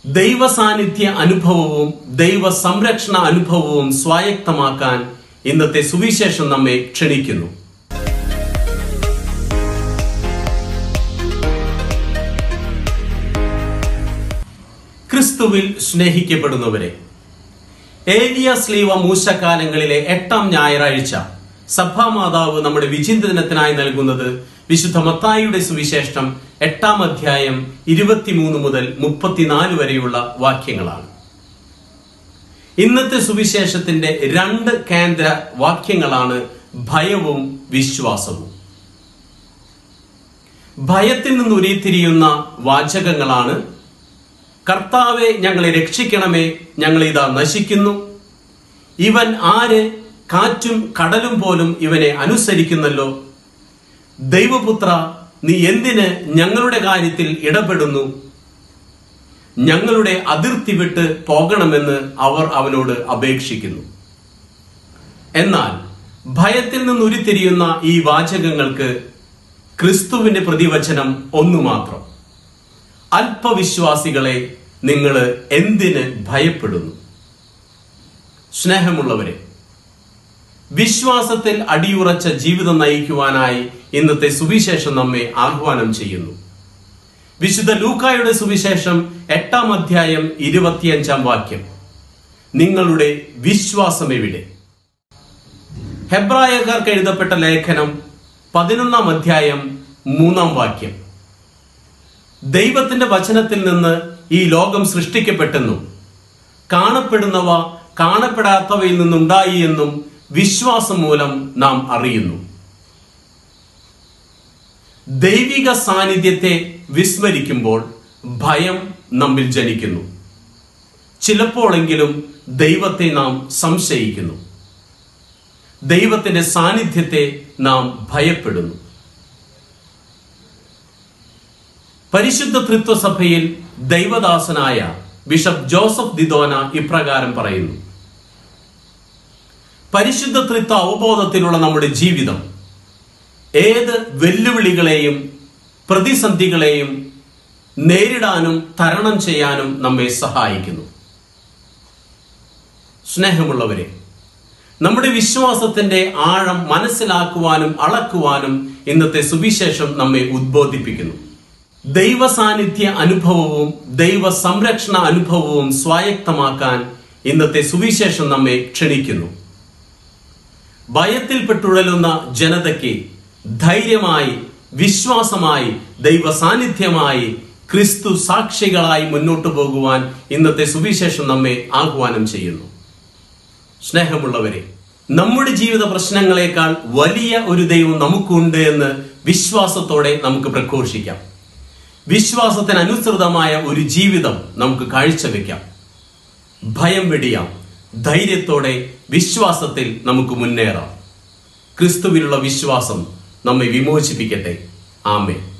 ദൈവ സാന്നിധ്യ അനുഭവവും ദൈവ സംരക്ഷണ അനുഭവവും സ്വായത്തമാക്കാൻ ഇന്നത്തെ സുവിശേഷം നമ്മെ ക്ഷണിക്കുന്നു. ക്രിസ്തുവിൽ സ്നേഹിക്കപ്പെടുന്നവരെ, ഏലിയ സ്ലീവ മൂശക്കാലങ്ങളിലെ 8-ാം ഞായറാഴ്ച സഭാമാതാവ് നമ്മുടെ വിചിന്തനത്തിനായി നൽകുന്നത് വിശുദ്ധ മത്തായിയുടെ സുവിശേഷം 8-ാം അധ്യായം 23 മുതൽ 34 വരെയുള്ള വാക്യങ്ങളാണ്. ഇന്നത്തെ സുവിശേഷത്തിന്റെ 2 കേന്ദ്ര വാക്യങ്ങളാണ് ഭയവും വിശ്വാസവും. ഭയത്തിൽ നിന്ന് ഉരുത്തിരിയുന്ന വാചകങ്ങളാണ്: കർത്താവെ, ഞങ്ങളെ രക്ഷിക്കണമേ, ഞങ്ങളിതാ നശിക്കുന്നു. ഇവൻ ആര്? കാറ്റും കടലും പോലും ഇവനെ അനുസരിക്കുന്നല്ലോ. ദൈവപുത്ര, നീ എന്തിന് ഞങ്ങളുടെ കാര്യത്തിൽ ഇടപെടുന്നു? ഞങ്ങളുടെ അതിർത്തി വിട്ട് പോകണമെന്ന് അവർ അവനോട് അപേക്ഷിക്കുന്നു. എന്നാൽ ഭയത്തിൽ നിന്ന് ഉരുത്തിരിയുന്ന ഈ വാചകങ്ങൾക്ക് ക്രിസ്തുവിന്റെ പ്രതിവചനം ഒന്നു മാത്രം: അല്പവിശ്വാസികളെ, നിങ്ങൾ എന്തിന് ഭയപ്പെടുന്നു? സ്നേഹമുള്ളവരെ, വിശ്വാസത്തിൽ അടിയുറച്ച ജീവിതം നയിക്കുവാനായി ഇന്നത്തെ സുവിശേഷം നമ്മെ ആഹ്വാനം ചെയ്യുന്നു. വിശുദ്ധ ലൂക്കായുടെ സുവിശേഷം 8-ാം അധ്യായം 25-ാം വാക്യം: നിങ്ങളുടെ വിശ്വാസം എവിടെ? ഹെബ്രായക്കാർക്ക് എഴുതപ്പെട്ട ലേഖനം 11-ാം അധ്യായം 3-ാം വാക്യം: ദൈവത്തിന്റെ വചനത്തിൽ നിന്ന് ഈ ലോകം സൃഷ്ടിക്കപ്പെട്ടെന്നും കാണപ്പെടുന്നവ കാണപ്പെടാത്തവയിൽ നിന്നുണ്ടായി എന്നും വിശ്വാസം മൂലം നാം അറിയുന്നു. ദൈവിക സാന്നിധ്യത്തെ വിസ്മരിക്കുമ്പോൾ ഭയം നമ്മിൽ ജനിക്കുന്നു. ചിലപ്പോഴെങ്കിലും ദൈവത്തെ നാം സംശയിക്കുന്നു. ദൈവത്തിന്റെ സാന്നിധ്യത്തെ നാം ഭയപ്പെടുന്നു. പരിശുദ്ധ തൃത്വസഭയിൽ ദൈവദാസനായ ബിഷപ്പ് ജോസഫ് ദിദോന ഇപ്രകാരം പറയുന്നു: പരിശുദ്ധ തൃത്വ അവബോധത്തിലുള്ള നമ്മുടെ ജീവിതം ഏത് വെല്ലുവിളികളെയും പ്രതിസന്ധികളെയും നേരിടാനും തരണം ചെയ്യാനും നമ്മെ സഹായിക്കുന്നു. സ്നേഹമുള്ളവരെ, നമ്മുടെ വിശ്വാസത്തിന്റെ ആഴം മനസ്സിലാക്കുവാനും അളക്കുവാനും ഇന്നത്തെ സുവിശേഷം നമ്മെ ഉദ്ബോധിപ്പിക്കുന്നു. ദൈവ സാന്നിധ്യ അനുഭവവും ദൈവ സംരക്ഷണ അനുഭവവും സ്വായത്തമാക്കാൻ ഇന്നത്തെ സുവിശേഷം നമ്മെ ക്ഷണിക്കുന്നു. ഭയത്തിൽപ്പെട്ടുഴലുന്ന ജനതയ്ക്ക് ധൈര്യമായി, വിശ്വാസമായി, ദൈവ സാന്നിധ്യമായി, ക്രിസ്തു സാക്ഷികളായി മുന്നോട്ടു പോകുവാൻ ഇന്നത്തെ സുവിശേഷം നമ്മെ ആഹ്വാനം ചെയ്യുന്നു. സ്നേഹമുള്ളവരെ, നമ്മുടെ ജീവിത പ്രശ്നങ്ങളെക്കാൾ വലിയ ഒരു ദൈവം നമുക്കുണ്ട് എന്ന് വിശ്വാസത്തോടെ നമുക്ക് പ്രഘോഷിക്കാം. വിശ്വാസത്തിന് അനുസൃതമായ ഒരു ജീവിതം നമുക്ക് കാഴ്ചവെക്കാം. ഭയം വെടിയാം. ധൈര്യത്തോടെ വിശ്വാസത്തിൽ നമുക്ക് മുന്നേറാം. ക്രിസ്തുവിലുള്ള വിശ്വാസം നമ്മെ വിമോചിപ്പിക്കട്ടെ. ആമേൻ.